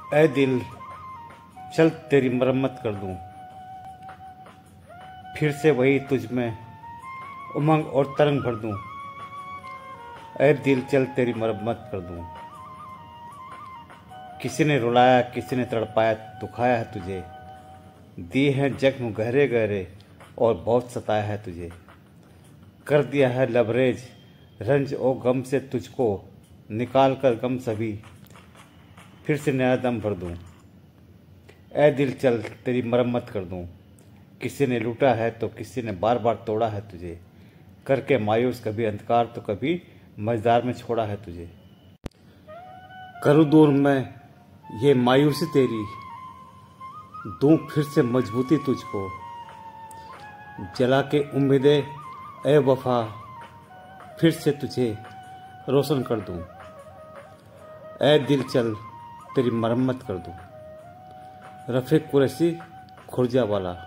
ऐ दिल चल तेरी मरम्मत कर दूं, फिर से वही तुझ में उमंग और तरंग भर दूं। ऐ दिल चल तेरी मरम्मत कर दूं। किसी ने रुलाया, किसी ने तड़पाया, दुखाया है तुझे, दिए हैं जख्म गहरे गहरे और बहुत सताया है तुझे। कर दिया है लबरेज रंज और गम से तुझको, निकाल कर गम सभी फिर से नया दम भर दूं। ऐ दिल चल तेरी मरम्मत कर दूं। किसी ने लूटा है तो किसी ने बार बार तोड़ा है तुझे, करके मायूस कभी अंधकार तो कभी मझधार में छोड़ा है तुझे। करूं दूर मैं ये मायूसी तेरी, दूं फिर से मजबूती तुझको, जला के उम्मीदें ए वफा फिर से तुझे रोशन कर दूं। ऐ दिल चल तेरी मरम्मत कर दूं। रफ़ीक कुरैशी खुर्जा वाला।